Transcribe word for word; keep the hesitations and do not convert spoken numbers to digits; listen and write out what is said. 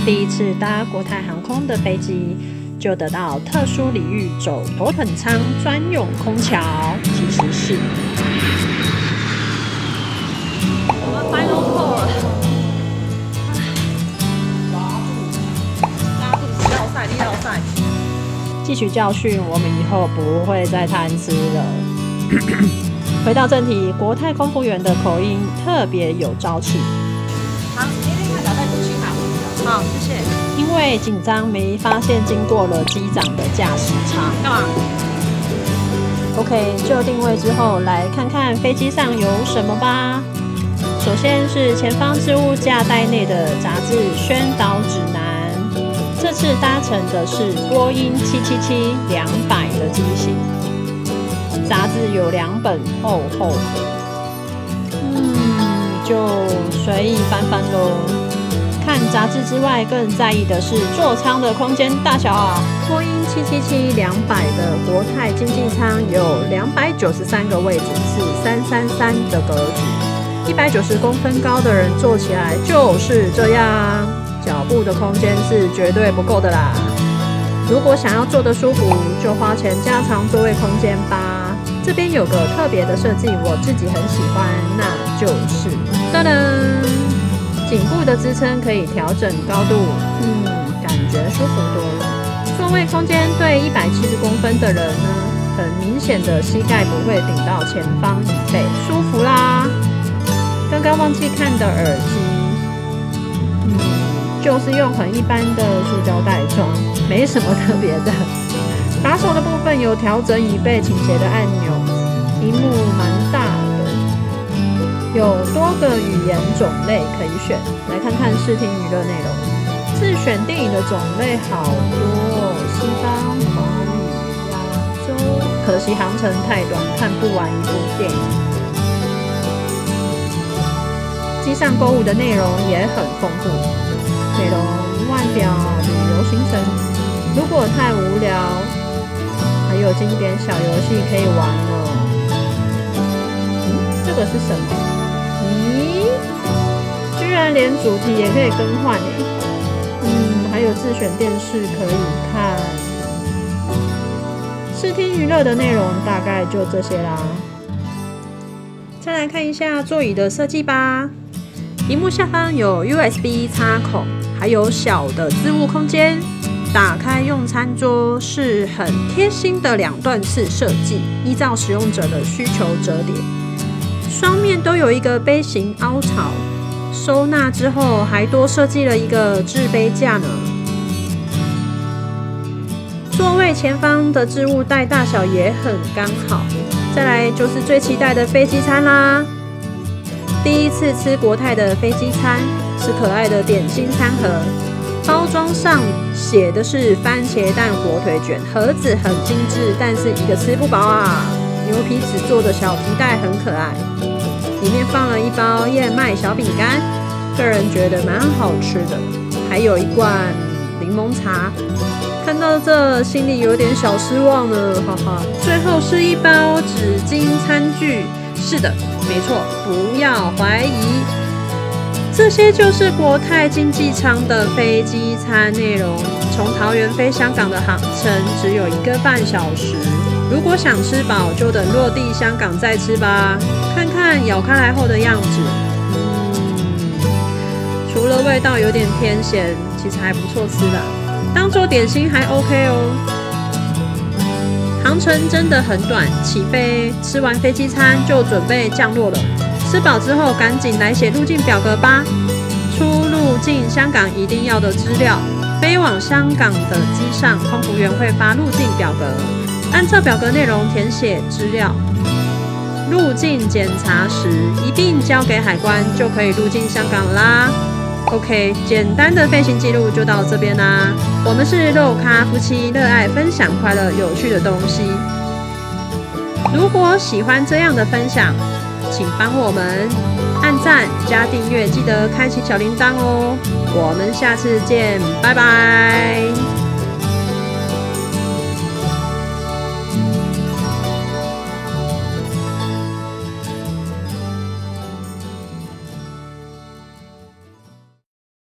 第一次搭国泰航空的飞机，就得到特殊礼遇，走头等舱专用空桥。其实是我们 final call 了，拉肚子，绕赛，力绕赛。汲取教训，我们以后不会再贪吃了。回到正题，国泰空服员的口音特别有朝气。好，今天看小袋子清好。好，谢谢。因为紧张没发现经过了机长的驾驶舱。干嘛 ？OK， 就定位之后，来看看飞机上有什么吧。首先是前方置物架袋内的杂志宣导指南。这次搭乘的是波音七七七两百的机型。杂志有两本，厚厚的，嗯，就随意翻翻咯。看杂志之外，更在意的是座舱的空间大小啊。波音七七七两百的国泰经济舱有两百九十三个位置，是三三三的格局，一百九十公分高的人坐起来就是这样，脚部的空间是绝对不够的啦。如果想要坐得舒服，就花钱加长座位空间吧。这边有个特别的设计，我自己很喜欢，那就是噔噔，颈部的支撑可以调整高度，嗯，感觉舒服多了。座位空间对一百七十公分的人呢，很明显的膝盖不会顶到前方椅背，舒服啦。刚刚忘记看的耳机，嗯，就是用很一般的塑胶袋装，没什么特别的。把手的部分有调整椅背倾斜的按钮，萤幕蛮大的，有多个语言种类可以选。来看看视听娱乐内容，自选电影的种类好多，西方、华语、亚洲。可惜航程太短，看不完一部电影。机上购物的内容也很丰富，内容、外表、旅游行程。如果太无聊，还有经典小游戏可以玩哦。嗯，这个是什么？咦，居然连主题也可以更换耶！嗯，还有自选电视可以看。视听娱乐的内容大概就这些啦。再来看一下座椅的设计吧。屏幕下方有 U S B 插孔，还有小的置物空间。打开用餐桌是很贴心的两段式设计，依照使用者的需求折叠，双面都有一个杯型凹槽，收纳之后还多设计了一个置杯架呢。座位前方的置物袋大小也很刚好。再来就是最期待的飞机餐啦，第一次吃国泰的飞机餐，是可爱的点心餐盒。包装上写的是番茄蛋火腿卷，盒子很精致，但是一个吃不饱啊。牛皮纸做的小皮带很可爱，里面放了一包燕麦小饼干，个人觉得蛮好吃的。还有一罐柠檬茶，看到这心里有点小失望呢，哈哈。最后是一包纸巾餐具，是的，没错，不要怀疑。这些就是国泰经济舱的飞机餐内容。从桃园飞香港的航程只有一个半小时，如果想吃饱，就等落地香港再吃吧。看看咬开来后的样子，嗯，除了味道有点偏咸，其实还不错吃啦，当做点心还 OK 哦。航程真的很短，起飞吃完飞机餐就准备降落了。吃饱之后，赶紧来写入境表格吧。出入境香港一定要的资料，飞往香港的机上，空服员会发入境表格，按照表格内容填写资料。入境检查时一并交给海关，就可以入境香港啦。OK， 简单的飞行记录就到这边啦。我们是肉咖夫妻，热爱分享快乐有趣的东西。如果喜欢这样的分享，请帮我们按赞加订阅，记得开启小铃铛哦。我们下次见，拜拜。